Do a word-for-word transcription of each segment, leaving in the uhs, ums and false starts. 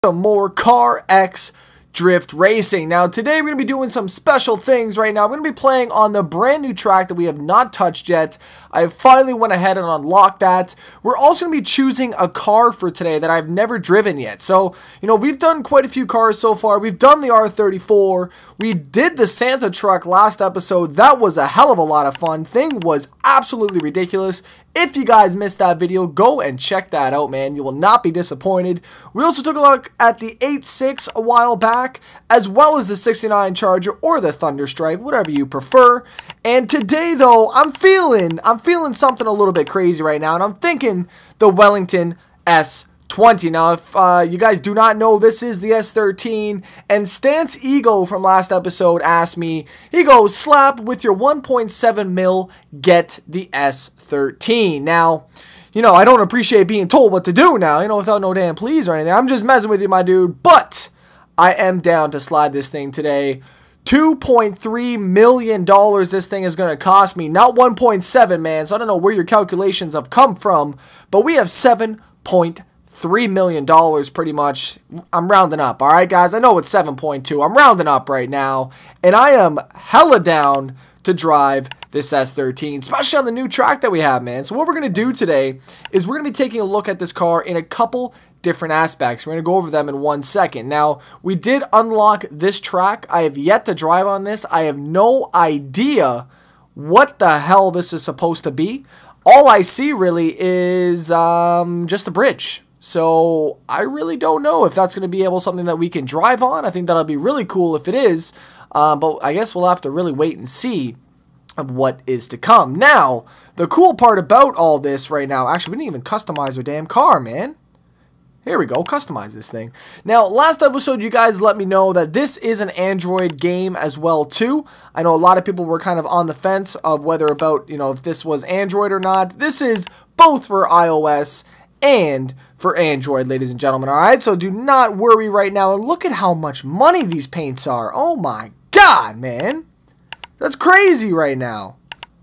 Some more CarX Drift Racing. Now today we're going to be doing some special things right now. I'm going to be playing on the brand new track that we have not touched yet. I finally went ahead and unlocked that. We're also going to be choosing a car for today that I've never driven yet. So, you know, we've done quite a few cars so far. We've done the R thirty-four. We did the Santa truck last episode. That was a hell of a lot of fun. Thing was absolutely ridiculous. If you guys missed that video, go and check that out, man. You will not be disappointed. We also took a look at the eight six a while back, as well as the sixty-nine Charger or the Thunderstrike, whatever you prefer. And today, though, I'm feeling, I'm feeling something a little bit crazy right now, and I'm thinking the Wellington S twenty. Now, if uh, you guys do not know, this is the S thirteen, and Stance Ego from last episode asked me, he goes, Slap, with your one point seven mil, get the S thirteen. Now, you know, I don't appreciate being told what to do now, you know, without no damn please or anything. I'm just messing with you, my dude, but I am down to slide this thing today. two point three million dollars this thing is going to cost me, not one point seven, man, so I don't know where your calculations have come from, but we have seven point three million dollars pretty much. I'm rounding up, alright guys? I know it's seven point two. I'm rounding up right now, and I am hella down to drive this S thirteen, especially on the new track that we have, man. So what we're going to do today is we're going to be taking a look at this car in a couple different aspects. We're going to go over them in one second. Now, we did unlock this track. I have yet to drive on this. I have no idea what the hell this is supposed to be. All I see really is um, just a bridge. So I really don't know if that's going to be able something that we can drive on. I think that'll be really cool if it is. Um, but I guess we'll have to really wait and see what is to come. Now, the cool part about all this right now, actually, we didn't even customize our damn car, man. Here we go, customize this thing. Now, last episode, you guys let me know that this is an Android game as well, too. I know a lot of people were kind of on the fence of whether about, you know, if this was Android or not. This is both for iOS and for Android, ladies and gentlemen, alright? So do not worry right now. And look at how much money these paints are. Oh my god, man. That's crazy right now.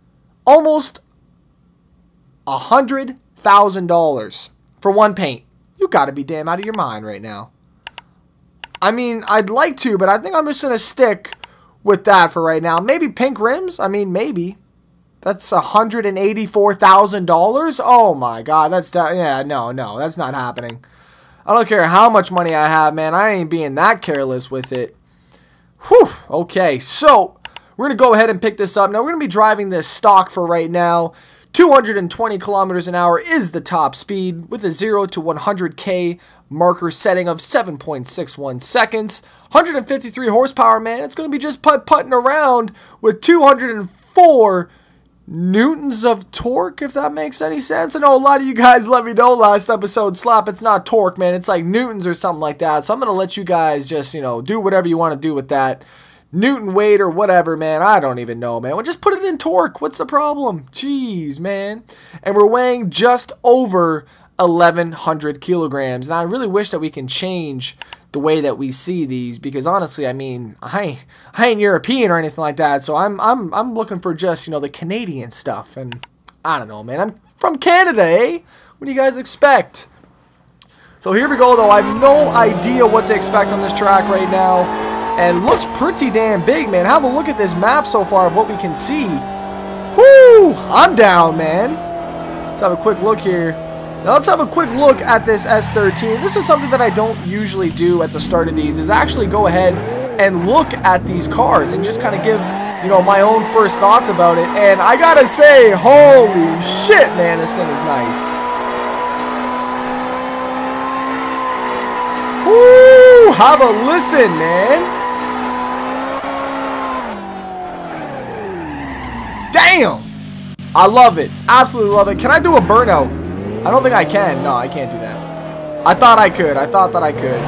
Almost a hundred thousand dollars for one paint. You gotta be damn out of your mind right now. I mean, I'd like to, but I think I'm just gonna stick with that for right now. Maybe pink rims? I mean, maybe. That's one hundred eighty-four thousand dollars? Oh my god, that's, yeah, no, no, that's not happening. I don't care how much money I have, man, I ain't being that careless with it. Whew, okay, so, we're going to go ahead and pick this up. Now, we're going to be driving this stock for right now. two hundred twenty kilometers an hour is the top speed, with a zero to one hundred K marker setting of seven point six one seconds. one hundred fifty-three horsepower, man, it's going to be just putt-putting around with two hundred four newtons of torque, if that makes any sense. I know a lot of you guys let me know last episode, Slap, it's not torque, man, it's like newtons or something like that, so I'm going to let you guys just, you know, do whatever you want to do with that. Newton weight or whatever, man, I don't even know, man. Well, just put it in torque, what's the problem? Jeez, man. And we're weighing just over eleven hundred kilograms, and I really wish that we can change the way that we see these, because honestly, I mean, I I ain't European or anything like that, so I'm I'm I'm looking for just, you know, the Canadian stuff, and I don't know, man. I'm from Canada, eh? What do you guys expect? So here we go, though. I have no idea what to expect on this track right now, and looks pretty damn big, man. Have a look at this map so far of what we can see. Whoo! I'm down, man. Let's have a quick look here. Now let's have a quick look at this S thirteen. This is something that I don't usually do at the start of these, is actually go ahead and look at these cars and just kind of give, you know, my own first thoughts about it. And I gotta say, holy shit, man, this thing is nice. Woo! Have a listen, man. Damn! I love it. Absolutely love it. Can I do a burnout? I don't think I can. No, I can't do that. I thought I could. I thought that I could.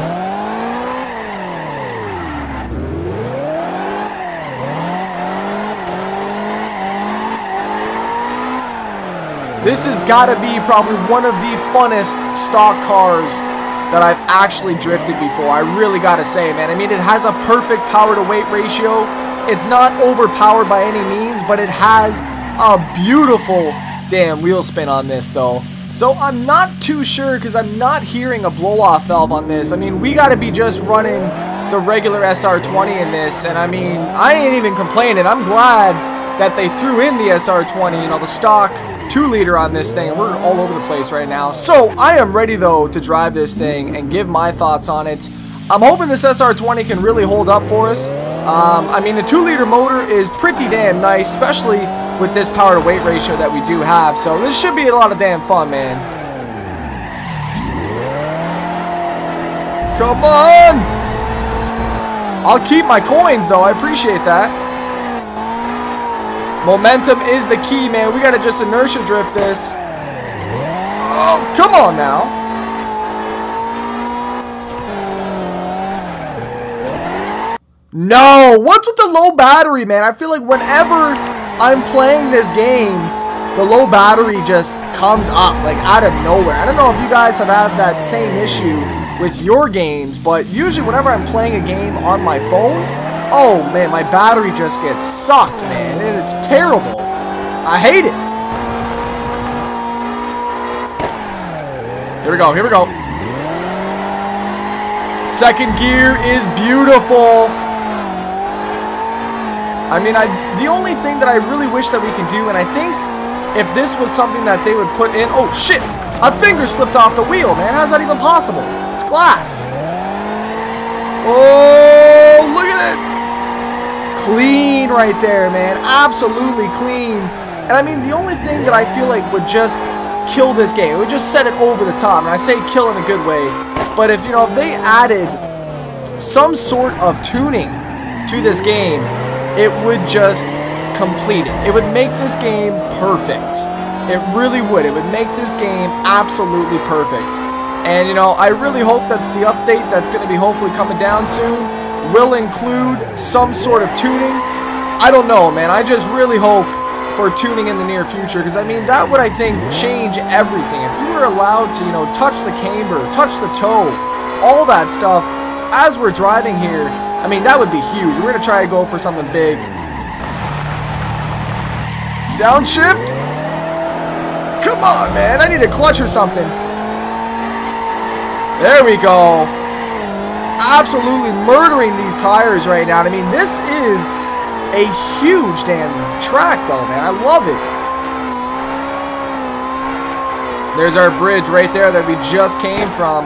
This has got to be probably one of the funnest stock cars that I've actually drifted before. I really got to say, man. I mean, it has a perfect power to weight ratio. It's not overpowered by any means, but it has a beautiful damn wheel spin on this, though. So I'm not too sure because I'm not hearing a blow-off valve on this. I mean, we got to be just running the regular S R twenty in this. And I mean, I ain't even complaining. I'm glad that they threw in the S R twenty, you know, the stock two liter on this thing. We're all over the place right now. So I am ready, though, to drive this thing and give my thoughts on it. I'm hoping this S R twenty can really hold up for us. Um, I mean, the two liter motor is pretty damn nice, especially with this power to weight ratio that we do have. So this should be a lot of damn fun, man. Come on! I'll keep my coins, though. I appreciate that. Momentum is the key, man. We gotta just inertia drift this. Oh, come on now. No, what's with the low battery, man? I feel like whenever I'm playing this game, the low battery just comes up, like, out of nowhere. I don't know if you guys have had that same issue with your games, but usually whenever I'm playing a game on my phone, oh, man, my battery just gets sucked, man, and it's terrible. I hate it. Here we go, here we go. Second gear is beautiful. I mean, I the only thing that I really wish that we can do, and I think if this was something that they would put in... Oh, shit! A finger slipped off the wheel, man. How's that even possible? It's glass. Oh, look at it! Clean right there, man. Absolutely clean. And I mean, the only thing that I feel like would just kill this game, it would just set it over the top. And I say kill in a good way. But if, you know, if they added some sort of tuning to this game, it would just complete it. It would make this game perfect. It really would. It would make this game absolutely perfect. And, you know, I really hope that the update that's going to be hopefully coming down soon will include some sort of tuning. I don't know, man. I just really hope for tuning in the near future, because, I mean, that would, I think, change everything. If you were allowed to, you know, touch the camber, touch the toe, all that stuff as we're driving here, I mean, that would be huge. We're going to try to go for something big. Downshift? Come on, man. I need a clutch or something. There we go. Absolutely murdering these tires right now. I mean, this is a huge damn track, though, man. I love it. There's our bridge right there that we just came from.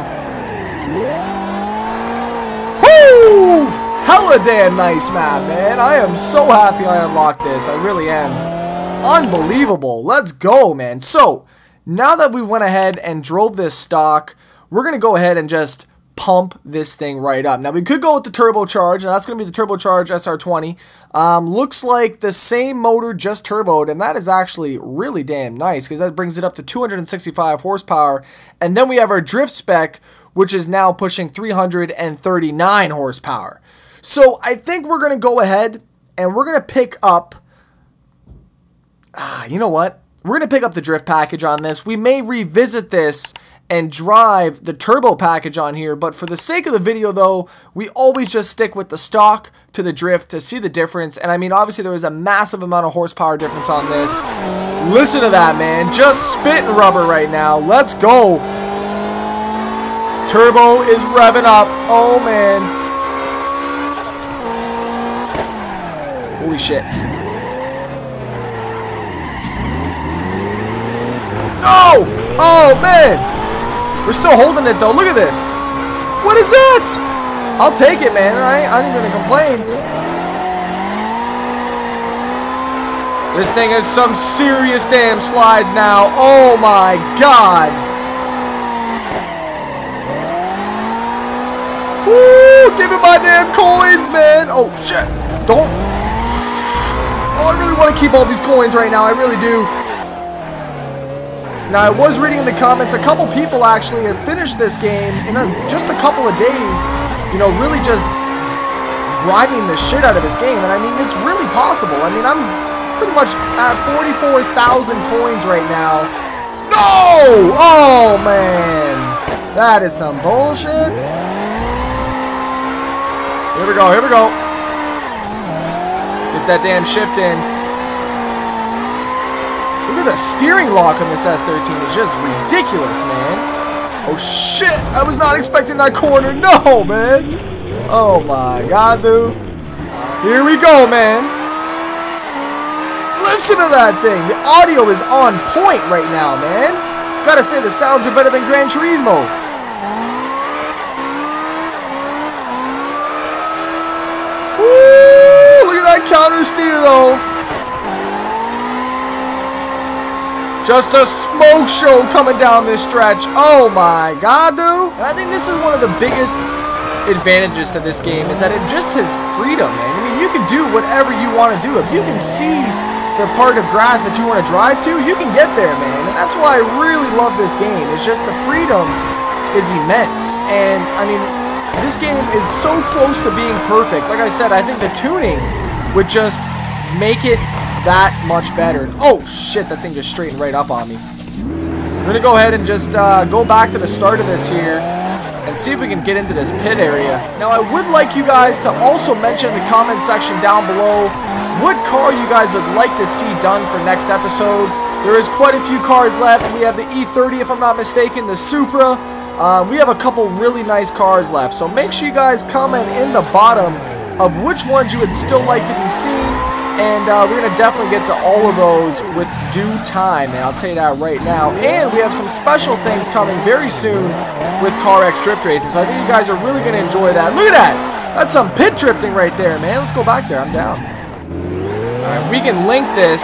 Woo! Hella damn nice map, man. I am so happy I unlocked this. I really am. Unbelievable. Let's go, man. So, now that we went ahead and drove this stock, we're going to go ahead and just pump this thing right up. Now, we could go with the turbocharge, and that's going to be the turbocharged S R twenty. Um, looks like the same motor just turboed, and that is actually really damn nice, because that brings it up to two hundred sixty-five horsepower. And then we have our drift spec, which is now pushing three hundred thirty-nine horsepower. So I think we're going to go ahead and we're going to pick up, ah, you know what? We're going to pick up the drift package on this. We may revisit this and drive the turbo package on here, but for the sake of the video, though, we always just stick with the stock to the drift to see the difference. And I mean, obviously there is a massive amount of horsepower difference on this. Listen to that, man. Just spitting rubber right now. Let's go. Turbo is revving up. Oh, man. Holy shit. No! Oh, man! We're still holding it, though. Look at this. What is it? I'll take it, man. I, I ain't gonna complain. This thing has some serious damn slides now. Oh, my God. Woo! Give me my damn coins, man. Oh, shit. Don't. Oh, I really want to keep all these coins right now. I really do. Now, I was reading in the comments, a couple people actually have finished this game in a, just a couple of days, you know, really just grinding the shit out of this game. And I mean, it's really possible. I mean, I'm pretty much at forty-four thousand coins right now. No! Oh, man. That is some bullshit. Here we go, here we go. Get that damn shift in. Look at Look at the steering lock on this S thirteen. It's just ridiculous, man. Oh, shit. I was not expecting that corner. No, man. Oh, my God, dude. Here we go, man. Listen to that thing. The audio is on point right now, man. Gotta say, the sounds are better than Gran Turismo. Woo! Look at that counter steer, though. Just a smoke show coming down this stretch. Oh my God, dude. And I think this is one of the biggest advantages to this game is that it just has freedom, man. I mean, you can do whatever you want to do. If you can see the part of grass that you want to drive to, you can get there, man. And that's why I really love this game. It's just the freedom is immense. And, I mean, this game is so close to being perfect. Like I said, I think the tuning would just make it that much better. Oh shit, that thing just straightened right up on me. We're gonna go ahead and just uh, go back to the start of this here and see if we can get into this pit area. Now I would like you guys to also mention in the comment section down below what car you guys would like to see done for next episode. There is quite a few cars left. We have the E thirty if I'm not mistaken, the Supra. Uh, we have a couple really nice cars left, so make sure you guys comment in the bottom of which ones you would still like to be seen. And uh, we're going to definitely get to all of those with due time, and I'll tell you that right now. And we have some special things coming very soon with CarX Drift Racing, so I think you guys are really going to enjoy that. Look at that! That's some pit drifting right there, man. Let's go back there. I'm down. Alright, we can link this.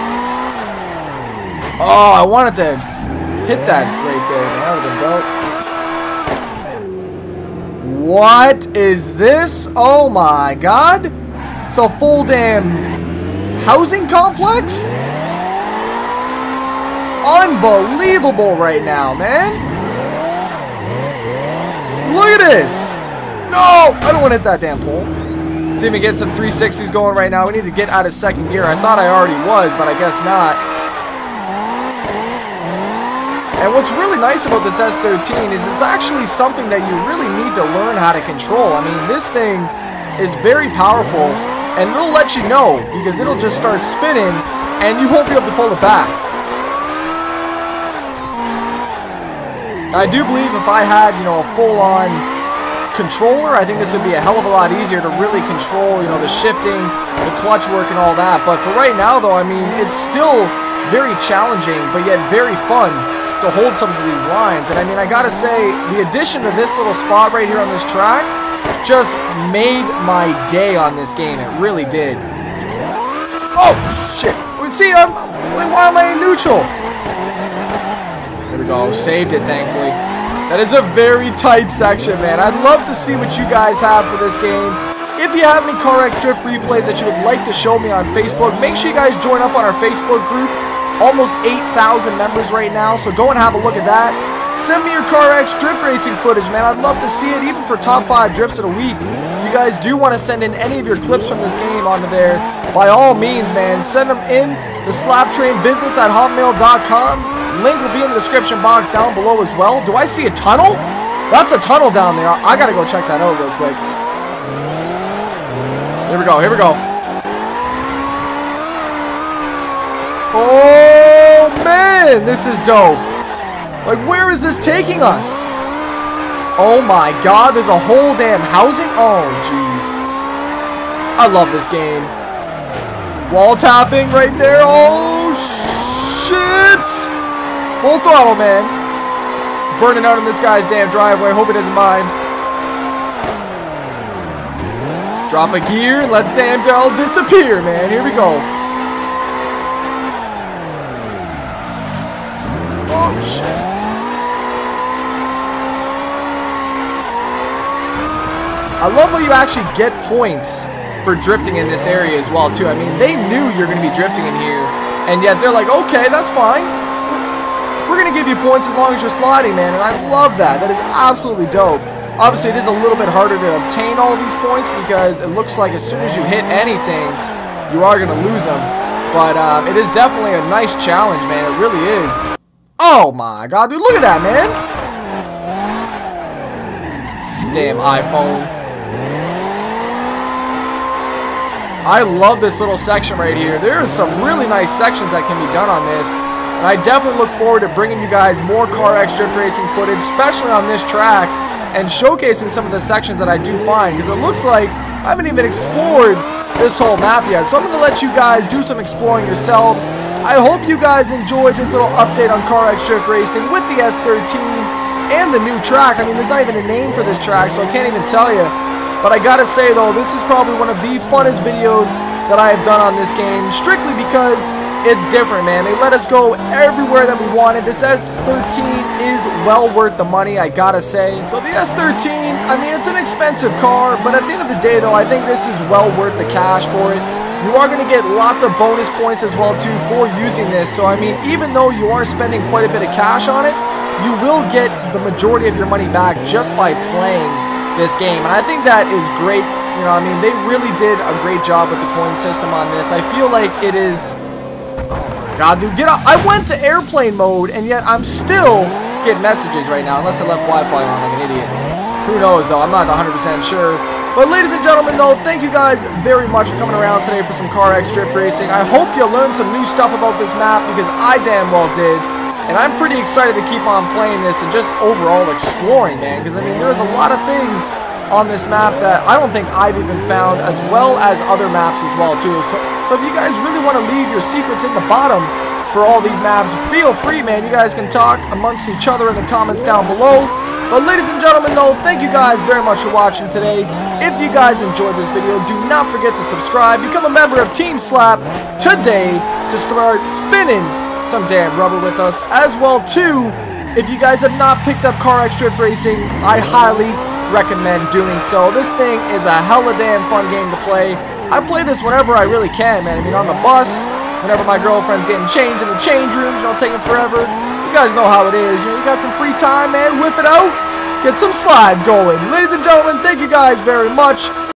Oh, I wanted to hit that right there, man. That would have been dope. What is this? Oh my God! It's a full damn housing complex? Unbelievable right now, man. Look at this. No, I don't want to hit that damn pole. Let's see if we get some three sixties going right now. We need to get out of second gear. I thought I already was, but I guess not. And what's really nice about this S thirteen is it's actually something that you really need to learn how to control. I mean, this thing is very powerful. And it'll let you know, because it'll just start spinning, and you won't be able to pull it back. I do believe if I had, you know, a full-on controller, I think this would be a hell of a lot easier to really control, you know, the shifting, the clutch work, and all that. But for right now, though, I mean, it's still very challenging, but yet very fun to hold some of these lines. And I mean, I gotta say, the addition to this little spot right here on this track just made my day on this game. It really did. Oh, shit. See, I'm, why am I in neutral? There we go. Saved it, thankfully. That is a very tight section, man. I'd love to see what you guys have for this game. If you have any CarX Drift replays that you would like to show me on Facebook, make sure you guys join up on our Facebook group. Almost eight thousand members right now, so go and have a look at that. Send me your CarX Drift Racing footage, man. I'd love to see it, even for top five drifts in a week. If you guys do want to send in any of your clips from this game onto there, by all means, man, send them in the slaptrainbusiness at hotmail dot com. Link will be in the description box down below as well. Do I see a tunnel? That's a tunnel down there. I gotta go check that out real quick. Here we go, here we go. Oh, man, this is dope. Like, where is this taking us? Oh, my God, there's a whole damn housing. Oh, jeez. I love this game. Wall tapping right there. Oh, shit. Full throttle, man. Burning out in this guy's damn driveway. Hope he doesn't mind. Drop a gear. Let's damn well disappear, man. Here we go. Oh, shit. I love how you actually get points for drifting in this area as well, too. I mean, they knew you're going to be drifting in here, and yet they're like, okay, that's fine. We're going to give you points as long as you're sliding, man, and I love that. That is absolutely dope. Obviously, it is a little bit harder to obtain all these points because it looks like as soon as you hit anything, you are going to lose them. But um, it is definitely a nice challenge, man. It really is. Oh my God, dude, look at that, man. Damn iPhone. I love this little section right here. There are some really nice sections that can be done on this. And I definitely look forward to bringing you guys more CarX Drift Racing footage, especially on this track, and showcasing some of the sections that I do find, because it looks like I haven't even explored this whole map yet. So I'm going to let you guys do some exploring yourselves. I hope you guys enjoyed this little update on CarX Drift Racing with the S thirteen and the new track. I mean, there's not even a name for this track, so I can't even tell you. But I gotta say though, this is probably one of the funnest videos that I have done on this game, strictly because it's different, man. They let us go everywhere that we wanted. This S thirteen is well worth the money, I gotta say. So the S thirteen, I mean, it's an expensive car, but at the end of the day though, I think this is well worth the cash for it. You are going to get lots of bonus points as well too for using this. So I mean, even though you are spending quite a bit of cash on it, you will get the majority of your money back just by playing this game. And I think that is great. You know, I mean, they really did a great job with the coin system on this. I feel like it is... Oh my god, dude, get up. I went to airplane mode, and yet I'm still getting messages right now, unless I left Wi-Fi on like an idiot. Who knows, though? I'm not one hundred percent sure. But ladies and gentlemen, though, thank you guys very much for coming around today for some CarX Drift Racing. I hope you learned some new stuff about this map, because I damn well did. And I'm pretty excited to keep on playing this and just overall exploring, man. Because, I mean, there's a lot of things on this map that I don't think I've even found, as well as other maps as well, too. So, so if you guys really want to leave your secrets in the bottom for all these maps, feel free, man. You guys can talk amongst each other in the comments down below. But ladies and gentlemen, though, thank you guys very much for watching today. If you guys enjoyed this video, do not forget to subscribe. Become a member of Team Slap today to start spinning some damn rubber with us. As well, too, if you guys have not picked up CarX Drift Racing, I highly recommend doing so. This thing is a hella damn fun game to play. I play this whenever I really can, man. I mean, on the bus, whenever my girlfriend's getting changed in the change rooms, you know, taking forever. You guys know how it is. You know, you got some free time, man. Whip it out. Get some slides going. Ladies and gentlemen, thank you guys very much.